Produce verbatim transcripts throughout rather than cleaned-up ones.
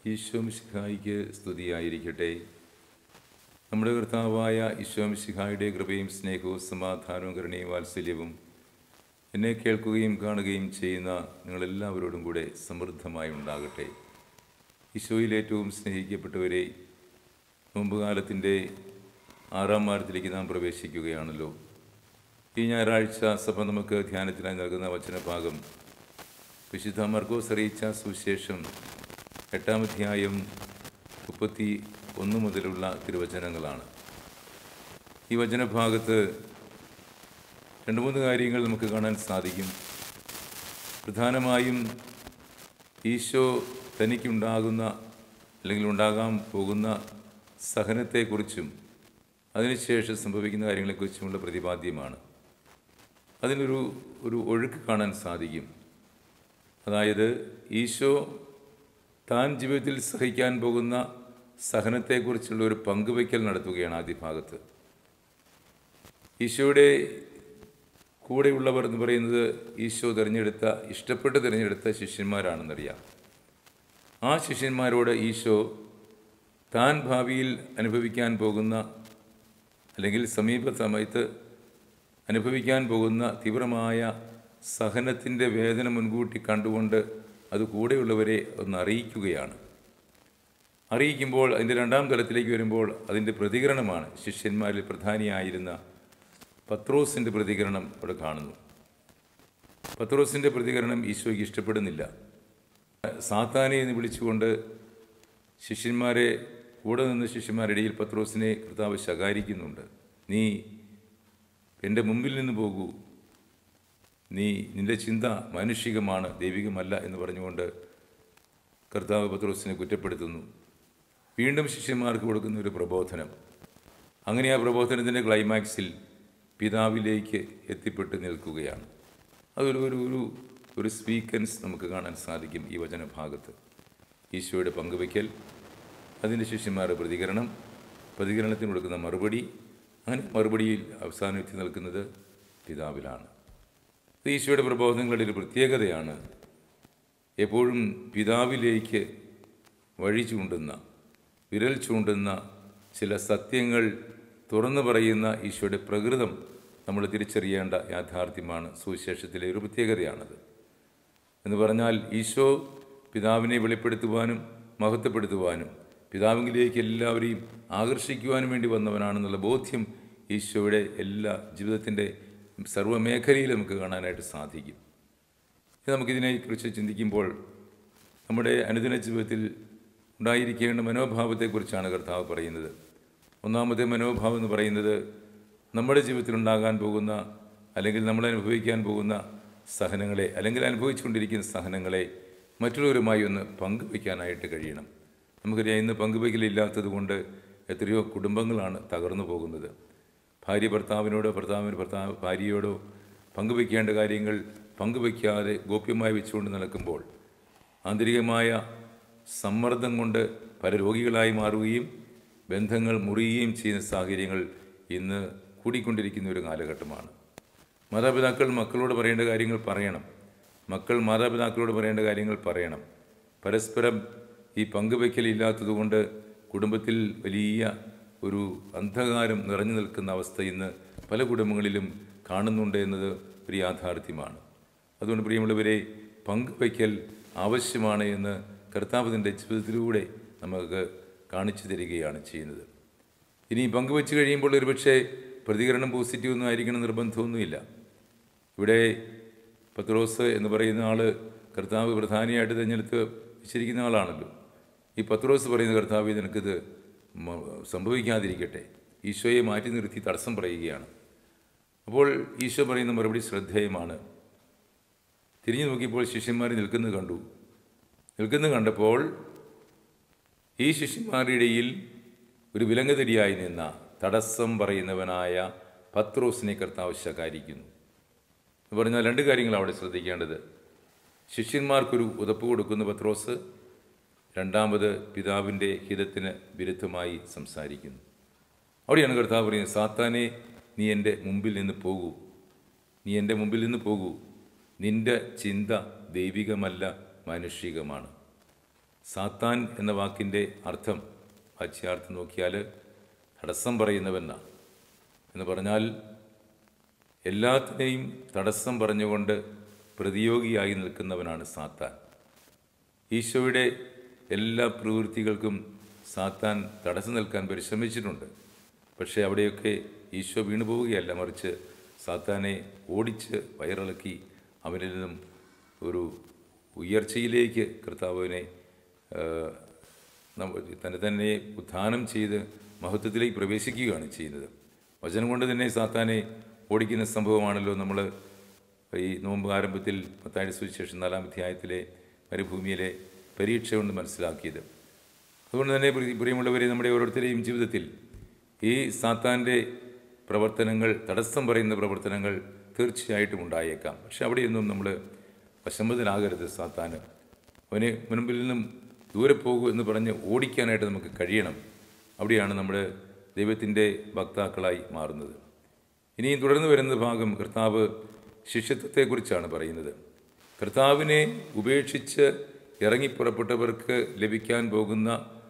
ഈശോ മിശിഹായിക്ക് സ്തുതിയായിരിക്കട്ടെ. നമ്മുടെ കർത്താവായ ഈശോ മിശിഹായുടെ കൃപയും സ്നേഹവും സമാധാനവും കരുണയും വാത്സല്യവും എന്നെ കേൾക്കുകയും കാണുകയും ചെയ്യുന്ന നിങ്ങളെല്ലാവരോടും കൂടെ സമൃദ്ധമായി ഉണ്ടാകട്ടെ. ഈശോയിൽ ഏറ്റവും സ്നേഹിക്കപ്പെട്ടവരെ, നോമ്പുകാലത്തിൻ്റെ ആറാം വാരത്തിലേക്ക് നാം പ്രവേശിക്കുകയാണല്ലോ. ഈ ഞായറാഴ്ച സഭ നമുക്ക് ധ്യാനത്തിനായി നൽകുന്ന വചനഭാഗം വിശുദ്ധ മർക്കോസ് അറിയിച്ച സുവിശേഷം എട്ടാം അധ്യായം മുപ്പത്തി ഒന്ന് മുതലുള്ള തിരുവചനങ്ങളാണ്. ഈ വചനഭാഗത്ത് രണ്ട് മൂന്ന് കാര്യങ്ങൾ നമുക്ക് കാണാൻ സാധിക്കും. പ്രധാനമായും ഈശോ തനിക്കുണ്ടാകുന്ന അല്ലെങ്കിൽ ഉണ്ടാകാൻ പോകുന്ന സഹനത്തെക്കുറിച്ചും അതിനുശേഷം സംഭവിക്കുന്ന കാര്യങ്ങളെക്കുറിച്ചുമുള്ള പ്രതിപാദ്യമാണ്. അതിനൊരു ഒരു ഒഴുക്ക് കാണാൻ സാധിക്കും. അതായത് ഈശോ താൻ ജീവിതത്തിൽ സഹിക്കാൻ പോകുന്ന സഹനത്തെക്കുറിച്ചുള്ള ഒരു പങ്കുവയ്ക്കൽ നടത്തുകയാണ് ആദ്യ ഭാഗത്ത്. ഈശോയുടെ കൂടെയുള്ളവർ എന്ന് പറയുന്നത് ഈശോ തിരഞ്ഞെടുത്ത ഇഷ്ടപ്പെട്ട് തിരഞ്ഞെടുത്ത ശിഷ്യന്മാരാണെന്നറിയാം. ആ ശിഷ്യന്മാരോട് ഈശോ താൻ ഭാവിയിൽ അനുഭവിക്കാൻ പോകുന്ന അല്ലെങ്കിൽ സമീപ സമയത്ത് അനുഭവിക്കാൻ പോകുന്ന തീവ്രമായ സഹനത്തിൻ്റെ വേദന മുൻകൂട്ടി കണ്ടുകൊണ്ട് അത് കൂടെയുള്ളവരെ ഒന്ന് അറിയിക്കുകയാണ്. അറിയിക്കുമ്പോൾ അതിൻ്റെ രണ്ടാം തലത്തിലേക്ക് വരുമ്പോൾ അതിൻ്റെ പ്രതികരണമാണ് ശിഷ്യന്മാരിൽ പ്രധാനിയായിരുന്ന പത്രോസിൻ്റെ പ്രതികരണം അവിടെ കാണുന്നു. പത്രോസിൻ്റെ പ്രതികരണം ഈശോയ്ക്ക് ഇഷ്ടപ്പെടുന്നില്ല. സാത്താനെ എന്ന് വിളിച്ചുകൊണ്ട് ശിഷ്യന്മാരെ കൂടെ നിന്ന് ശിഷ്യന്മാരുടെ ഇടയിൽ പത്രോസിനെ കർത്താവ് ശകാരിക്കുന്നുണ്ട്. നീ എൻ്റെ മുമ്പിൽ നിന്ന് പോകൂ, നീ നിൻ്റെ ചിന്ത മാനുഷികമാണ്, ദൈവികമല്ല എന്ന് പറഞ്ഞുകൊണ്ട് കർത്താവ് പത്രോസിനെ കുറ്റപ്പെടുത്തുന്നു. വീണ്ടും ശിഷ്യന്മാർക്ക് കൊടുക്കുന്ന ഒരു പ്രബോധനം. അങ്ങനെ ആ പ്രബോധനത്തിൻ്റെ ക്ലൈമാക്സിൽ പിതാവിലേക്ക് എത്തിപ്പെട്ട് നിൽക്കുകയാണ്. അതൊരു ഒരു ഒരു ഒരു സ്വീക്വൻസ് നമുക്ക് കാണാൻ സാധിക്കും ഈ വചനഭാഗത്ത്. ഈശോയുടെ പങ്കുവയ്ക്കൽ, അതിൻ്റെ ശിഷ്യന്മാരുടെ പ്രതികരണം, പ്രതികരണത്തിന് കൊടുക്കുന്ന മറുപടി, അങ്ങനെ മറുപടിയിൽ അവസാനം എത്തി നിൽക്കുന്നത് പിതാവിലാണ്. ഈശോയുടെ പ്രബോധനങ്ങളുടെ ഒരു പ്രത്യേകതയാണ് എപ്പോഴും പിതാവിലേക്ക് വഴി ചൂണ്ടുന്ന, വിരൽ ചൂണ്ടുന്ന ചില സത്യങ്ങൾ തുറന്നു പറയുന്ന ഈശോയുടെ പ്രകൃതം നമ്മൾ തിരിച്ചറിയേണ്ട യാഥാർത്ഥ്യമാണ്. സുവിശേഷത്തിലെ ഒരു പ്രത്യേകതയാണത്. എന്ന് പറഞ്ഞാൽ ഈശോ പിതാവിനെ വെളിപ്പെടുത്തുവാനും മഹത്വപ്പെടുത്തുവാനും പിതാവിലേക്ക് എല്ലാവരെയും ആകർഷിക്കുവാനും വേണ്ടി വന്നവനാണെന്നുള്ള ബോധ്യം ഈശോയുടെ എല്ലാ ജീവിതത്തിൻ്റെ സർവ്വമേഖലയിൽ നമുക്ക് കാണാനായിട്ട് സാധിക്കും. നമുക്കിതിനെക്കുറിച്ച് ചിന്തിക്കുമ്പോൾ നമ്മുടെ അനുദിന ജീവിതത്തിൽ ഉണ്ടായിരിക്കേണ്ട മനോഭാവത്തെക്കുറിച്ചാണ് കർത്താവ് പറയുന്നത്. ഒന്നാമത്തെ മനോഭാവം എന്ന് പറയുന്നത് നമ്മുടെ ജീവിതത്തിൽ ഉണ്ടാകാൻ പോകുന്ന അല്ലെങ്കിൽ നമ്മൾ അനുഭവിക്കാൻ പോകുന്ന സഹനങ്ങളെ അല്ലെങ്കിൽ അനുഭവിച്ചുകൊണ്ടിരിക്കുന്ന സഹനങ്ങളെ മറ്റുള്ളവരുമായി ഒന്ന് പങ്കുവയ്ക്കാനായിട്ട് കഴിയണം. നമുക്കറിയാം, ഇന്ന് പങ്കുവയ്ക്കലില്ലാത്തത് കൊണ്ട് എത്രയോ കുടുംബങ്ങളാണ് തകർന്നു പോകുന്നത്. ഭാര്യ ഭർത്താവിനോടോ ഭർത്താവിന് ഭർത്താവ് ഭാര്യയോടോ പങ്കുവയ്ക്കേണ്ട കാര്യങ്ങൾ പങ്കുവയ്ക്കാതെ ഗോപ്യമായി വെച്ചുകൊണ്ട് നടക്കുമ്പോൾ ആന്തരികമായ സമ്മർദ്ദം കൊണ്ട് പല രോഗികളായി മാറുകയും ബന്ധങ്ങൾ മുറിയുകയും ചെയ്യുന്ന സാഹചര്യങ്ങൾ ഇന്ന് കൂടിക്കൊണ്ടിരിക്കുന്ന ഒരു കാലഘട്ടമാണ്. മാതാപിതാക്കൾ മക്കളോട് പറയേണ്ട കാര്യങ്ങൾ പറയണം, മക്കൾ മാതാപിതാക്കളോട് പറയേണ്ട കാര്യങ്ങൾ പറയണം. പരസ്പരം ഈ പങ്കുവയ്ക്കലില്ലാത്തതുകൊണ്ട് കുടുംബത്തിൽ വലിയ ഒരു അന്ധകാരം നിറഞ്ഞു നിൽക്കുന്ന അവസ്ഥ ഇന്ന് പല കുടുംബങ്ങളിലും കാണുന്നുണ്ട് എന്നത് ഒരു യാഥാർത്ഥ്യമാണ്. അതുകൊണ്ട് പ്രിയമുള്ളവരെ, പങ്കുവയ്ക്കൽ ആവശ്യമാണ് എന്ന് കർത്താവിൻ്റെ ജീവിതത്തിലൂടെ നമുക്ക് കാണിച്ചു തരികയാണ് ചെയ്യുന്നത്. ഇനി പങ്കുവെച്ച് കഴിയുമ്പോൾ ഒരുപക്ഷെ പ്രതികരണം പോസിറ്റീവൊന്നും ആയിരിക്കണം നിർബന്ധമൊന്നുമില്ല. ഇവിടെ പത്രോസ് എന്ന് പറയുന്ന ആൾ കർത്താവ് പ്രധാനിയായിട്ട് തിരഞ്ഞെടുത്ത് വെച്ചിരിക്കുന്ന ആളാണല്ലോ. ഈ പത്രോസ് പറയുന്ന കർത്താവ് നിനക്കിത് സംഭവിക്കാതിരിക്കട്ടെ, ഈശോയെ മാറ്റി നിർത്തി തടസ്സം പറയുകയാണ്. അപ്പോൾ ഈശോ പറയുന്ന മറുപടി ശ്രദ്ധേയമാണ്. തിരിഞ്ഞു നോക്കിയപ്പോൾ ശിഷ്യന്മാർ നിൽക്കുന്നത് കണ്ടു. നിൽക്കുന്നത് കണ്ടപ്പോൾ ഈ ശിഷ്യന്മാരുടെ ഇടയിൽ ഒരു വിലങ്ങുതടിയായി നിന്ന തടസ്സം പറയുന്നവനായ പത്രോസിനെ കർത്താവ് ശകാരിക്കുന്നു. എന്ന് പറഞ്ഞാൽ രണ്ട് കാര്യങ്ങൾ അവിടെ ശ്രദ്ധിക്കേണ്ടത്. ശിഷ്യന്മാർക്കൊരു ഉതപ്പ് കൊടുക്കുന്ന പത്രോസ്, രണ്ടാമത് പിതാവിൻ്റെ ഹിതത്തിന് വിരുദ്ധമായി സംസാരിക്കുന്നു. അവിടെയാണ് കർത്താവ് പറയുന്നത്, സാത്താനെ നീ എൻ്റെ മുമ്പിൽ നിന്ന് പോകൂ, നീ എൻ്റെ മുമ്പിൽ നിന്ന് പോകൂ, നിൻ്റെ ചിന്ത ദൈവികമല്ല, മാനുഷികമാണ്. സാത്താൻ എന്ന വാക്കിൻ്റെ അർത്ഥം വാച്യാർത്ഥം നോക്കിയാൽ തടസ്സം പറയുന്നവനാണ്. എന്ന് പറഞ്ഞാൽ എല്ലാത്തിനെയും തടസ്സം പറഞ്ഞുകൊണ്ട് പ്രതിയോഗിയായി നിൽക്കുന്നവനാണ് സാത്താൻ. ഈശോയുടെ എല്ലാ പ്രവൃത്തികൾക്കും സാത്താൻ തടസ്സം നിൽക്കാൻ പരിശ്രമിച്ചിട്ടുണ്ട്. പക്ഷേ അവിടെയൊക്കെ ഈശോ വീണു പോവുകയല്ല, മറിച്ച് സാത്താനെ ഓടിച്ച് വയറിളക്കി അവനിൽ നിന്നും ഒരു ഉയർച്ചയിലേക്ക് കർത്താവിനെ തന്നെ തന്നെ ഉത്ഥാനം ചെയ്ത് മഹത്വത്തിലേക്ക് പ്രവേശിക്കുകയാണ് ചെയ്യുന്നത്. വചനം കൊണ്ട് തന്നെ സാത്താനെ ഓടിക്കുന്ന സംഭവമാണല്ലോ നമ്മൾ ഈ നോമ്പ് ആരംഭത്തിൽ മത്തായിയുടെ സുവിശേഷം നാലാം അധ്യായത്തിലെ മരുഭൂമിയിലെ പരീക്ഷ കൊണ്ട് മനസ്സിലാക്കിയത്. അതുകൊണ്ട് തന്നെ പ്രിയമുള്ളവരെ, നമ്മുടെ ഓരോരുത്തരെയും ജീവിതത്തിൽ ഈ സാത്താൻ്റെ പ്രവർത്തനങ്ങൾ, തടസ്സം പറയുന്ന പ്രവർത്തനങ്ങൾ തീർച്ചയായിട്ടും ഉണ്ടായേക്കാം. പക്ഷെ അവിടെയൊന്നും നമ്മൾ വശംവദനാകരുത്. സാത്താന് അവന് മുൻപിൽ നിന്നും ദൂരെ പോകൂ എന്ന് പറഞ്ഞ് ഓടിക്കാനായിട്ട് നമുക്ക് കഴിയണം. അവിടെയാണ് നമ്മൾ ദൈവത്തിൻ്റെ ഭക്താക്കളായി മാറുന്നത്. ഇനിയും തുടർന്ന് വരുന്ന ഭാഗം കർത്താവ് ശിഷ്യത്വത്തെക്കുറിച്ചാണ് പറയുന്നത്. കർത്താവിനെ ഉപേക്ഷിച്ച് ഇറങ്ങിപ്പുറപ്പെട്ടവർക്ക് ലഭിക്കാൻ പോകുന്ന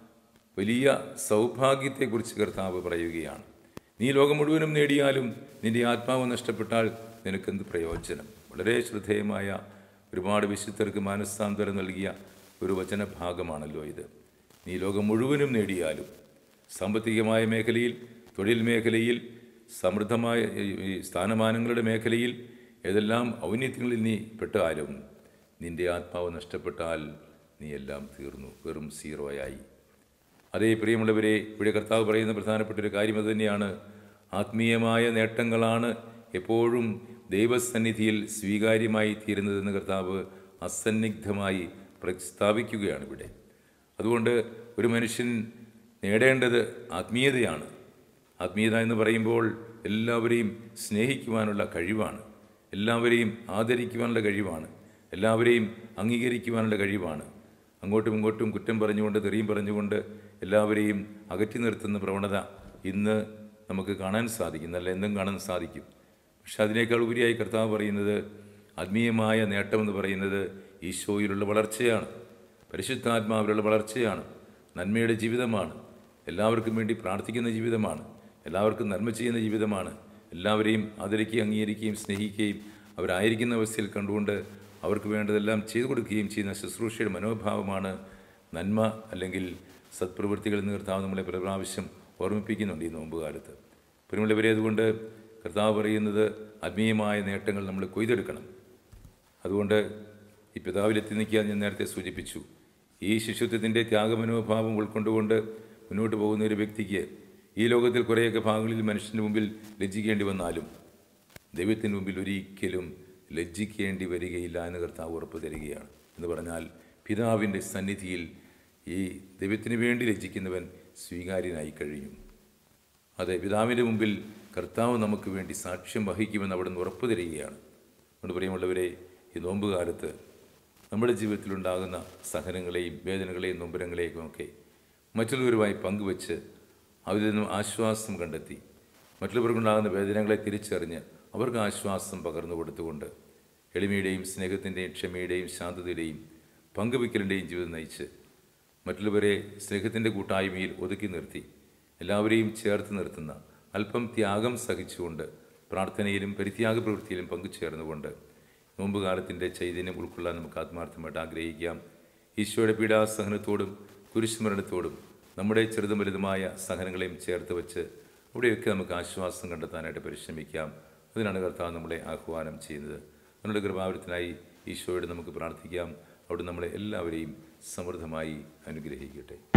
വലിയ സൗഭാഗ്യത്തെക്കുറിച്ച് കർത്താവ് പറയുകയാണ്. നീ ലോകം മുഴുവനും നേടിയാലും നിന്റെ ആത്മാവ് നഷ്ടപ്പെട്ടാൽ നിനക്കെന്ത് പ്രയോജനം? വളരെ ശ്രദ്ധേയമായ, ഒരുപാട് വിശുദ്ധർക്ക് മാനസാന്തരം നൽകിയ ഒരു വചനഭാഗമാണല്ലോ ഇത്. നീ ലോകം മുഴുവനും നേടിയാലും, സാമ്പത്തികമായ മേഖലയിൽ, തൊഴിൽ മേഖലയിൽ, സമൃദ്ധമായ സ്ഥാനമാനങ്ങളുടെ മേഖലയിൽ, ഏതെല്ലാം ഔന്നത്യങ്ങളിൽ നീ പെട്ടാലും നിന്റെ ആത്മാവ് നഷ്ടപ്പെട്ടാൽ നീ എല്ലാം തീർന്നു, വെറും സീറോയായി. അതേ പ്രിയമുള്ളവരെ, ഇവിടെ കർത്താവ് പറയുന്ന പ്രധാനപ്പെട്ട ഒരു കാര്യം അത് തന്നെയാണ്. ആത്മീയമായ നേട്ടങ്ങളാണ് എപ്പോഴും ദൈവസന്നിധിയിൽ സ്വീകാര്യമായി തീരുന്നതെന്ന് കർത്താവ് അസന്നിഗ്ധമായി പ്രസ്താവിക്കുകയാണ് ഇവിടെ. അതുകൊണ്ട് ഒരു മനുഷ്യൻ നേടേണ്ടത് ആത്മീയതയാണ്. ആത്മീയത എന്ന് പറയുമ്പോൾ എല്ലാവരെയും സ്നേഹിക്കുവാനുള്ള കഴിവാണ്, എല്ലാവരെയും ആദരിക്കുവാനുള്ള കഴിവാണ്, എല്ലാവരെയും അംഗീകരിക്കുവാനുള്ള കഴിവാണ്. അങ്ങോട്ടും ഇങ്ങോട്ടും കുറ്റം പറഞ്ഞുകൊണ്ട്, തെറിയും പറഞ്ഞുകൊണ്ട് എല്ലാവരെയും അകറ്റി നിർത്തുന്ന പ്രവണത ഇന്ന് നമുക്ക് കാണാൻ സാധിക്കും, നല്ല എന്തും കാണാൻ സാധിക്കും. പക്ഷെ അതിനേക്കാൾ ഉപരിയായി കർത്താവ് പറയുന്നത് ആത്മീയമായ നേട്ടമെന്ന് പറയുന്നത് ഈശോയിലുള്ള വളർച്ചയാണ്, പരിശുദ്ധാത്മാവിലുള്ള വളർച്ചയാണ്, നന്മയുടെ ജീവിതമാണ്, എല്ലാവർക്കും വേണ്ടി പ്രാർത്ഥിക്കുന്ന ജീവിതമാണ്, എല്ലാവർക്കും നന്മ ചെയ്യുന്ന ജീവിതമാണ്, എല്ലാവരെയും ആദരിക്കുകയും അംഗീകരിക്കുകയും സ്നേഹിക്കുകയും അവരായിരിക്കുന്ന അവസ്ഥയിൽ കണ്ടുകൊണ്ട് അവർക്ക് വേണ്ടതെല്ലാം ചെയ്തു കൊടുക്കുകയും ചെയ്യുന്ന ശുശ്രൂഷയുടെ മനോഭാവമാണ് നന്മ അല്ലെങ്കിൽ സത്പ്രവൃത്തികൾ എന്ന് കർത്താവ് നമ്മളെ പല പ്രാവശ്യം ഓർമ്മിപ്പിക്കുന്നുണ്ട് ഈ നോമ്പുകാലത്ത്. പ്രിയമുള്ളവരെ, അതുകൊണ്ട് കർത്താവ് പറയുന്നത് ആത്മീയമായ നേട്ടങ്ങൾ നമ്മൾ കൊയ്തെടുക്കണം. അതുകൊണ്ട് ഈ പിതാവിലെത്തി നിൽക്കാൻ ഞാൻ നേരത്തെ സൂചിപ്പിച്ചു. ഈ ശിശുത്വത്തിൻ്റെ ത്യാഗമനോഭാവം ഉൾക്കൊണ്ടുകൊണ്ട് മുന്നോട്ട് പോകുന്ന ഒരു വ്യക്തിക്ക് ഈ ലോകത്തിൽ കുറേയൊക്കെ ഭാഗങ്ങളിൽ മനുഷ്യൻ്റെ മുമ്പിൽ ലജ്ജിക്കേണ്ടി വന്നാലും ദൈവത്തിൻ്റെ മുമ്പിൽ ഒരിക്കലും ലജ്ജിക്കേണ്ടി വരികയില്ല എന്ന് കർത്താവ് ഉറപ്പ് തരികയാണ്. എന്ന് പറഞ്ഞാൽ പിതാവിൻ്റെ സന്നിധിയിൽ ഈ ദൈവത്തിന് വേണ്ടി ലജ്ജിക്കുന്നവൻ സ്വീകാര്യനായി കഴിഞ്ഞു. അതെ, പിതാവിൻ്റെ മുമ്പിൽ കർത്താവ് നമുക്ക് വേണ്ടി സാക്ഷ്യം വഹിക്കുമെന്ന് അവിടെ നിന്ന് ഉറപ്പ് തരികയാണ്. അതുകൊണ്ട് പ്രിയമുള്ളവരെ, ഈ നോമ്പുകാലത്ത് നമ്മുടെ ജീവിതത്തിലുണ്ടാകുന്ന സഹനങ്ങളെയും വേദനകളെയും നൊമ്പരങ്ങളെയും ഒക്കെ മറ്റുള്ളവരുമായി പങ്കുവെച്ച് അവരിൽ നിന്നും ആശ്വാസം കണ്ടെത്തി, മറ്റുള്ളവർക്കുണ്ടാകുന്ന വേദനകളെ തിരിച്ചറിഞ്ഞ് അവർക്ക് ആശ്വാസം പകർന്നു കൊടുത്തുകൊണ്ട് എളിമയുടെയും സ്നേഹത്തിൻ്റെയും ക്ഷമയുടെയും ശാന്തതയുടെയും പങ്കുവയ്ക്കലിൻ്റെയും ജീവിതം നയിച്ച് മറ്റുള്ളവരെ സ്നേഹത്തിൻ്റെ കൂട്ടായ്മയിൽ ഒതുക്കി നിർത്തി എല്ലാവരെയും ചേർത്ത് നിർത്തുന്ന, അല്പം ത്യാഗം സഹിച്ചുകൊണ്ട് പ്രാർത്ഥനയിലും പരിത്യാഗ പ്രവൃത്തിയിലും പങ്കുചേർന്നുകൊണ്ട് നോമ്പുകാലത്തിൻ്റെ ചൈതന്യം ഉൾക്കൊള്ളാൻ നമുക്ക് ആത്മാർത്ഥമായിട്ട് ആഗ്രഹിക്കാം. ഈശോയുടെ പീഡാസഹനത്തോടും കുരിശുമരണത്തോടും നമ്മുടെ ചെറുതും വലുതുമായ സഹനങ്ങളെയും ചേർത്ത് വെച്ച് അവിടെയൊക്കെ നമുക്ക് ആശ്വാസം കണ്ടെത്താനായിട്ട് പരിശ്രമിക്കാം. അതിനാണ് കർത്താവ് നമ്മളെ ആഹ്വാനം ചെയ്യുന്നത്. നമ്മുടെ കൃപാവരത്തിനായി ഈശോയോട് നമുക്ക് പ്രാർത്ഥിക്കാം. അവിടെ നമ്മളെ എല്ലാവരെയും സമൃദ്ധമായി അനുഗ്രഹിക്കട്ടെ.